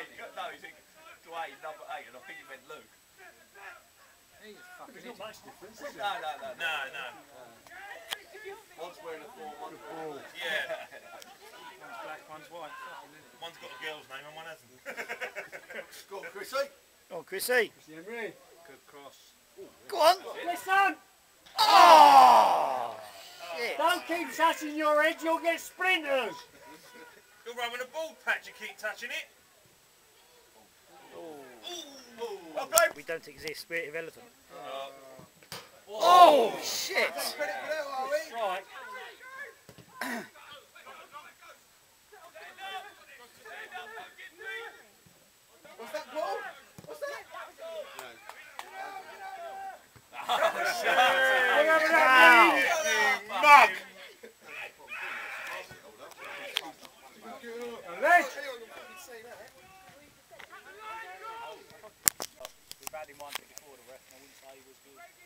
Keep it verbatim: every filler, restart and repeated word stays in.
Dwayne, no, he's in Dwayne, number eight, and I think he meant Luke. He's a fucking There's not much difference, is No, no, no. No, no. One's wearing a four, one's wearing a four. Yeah. One's black, one's white. One's got a girl's name and one hasn't. Go on, Chrissy. Go on, Chrissy. Henry. Good cross. Go on. Listen! Oh! Shit. Don't keep touching your head, you'll get splinters! You're rubbing a ball patch, you keep touching it. Oh. Okay. We don't exist, spirit of elephant. Uh, Oh, shit! Right. What's that, Paul? What's that? Mug! Leg! We've had him one before the ref, and I wouldn't say he was good.